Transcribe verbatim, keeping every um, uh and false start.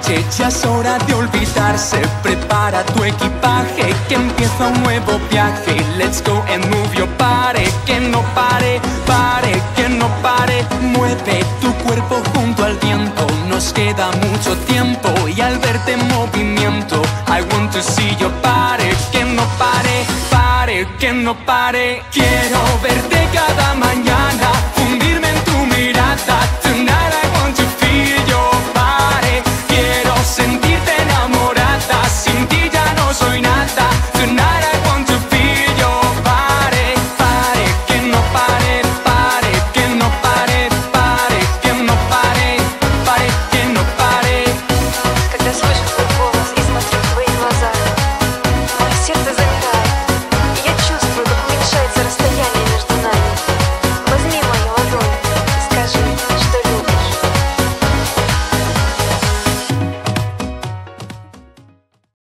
noche, ya es hora de olvidarse. Prepara tu equipaje, que empieza un nuevo viaje. Let's go and move your body. Que no pare, pare, que no pare. Mueve tu cuerpo junto al viento. Nos queda mucho tiempo y al verte en movimiento, I want to see your body. Que no pare, pare, que no pare. Quiero verte cada mañana, fundirme en tu mirada.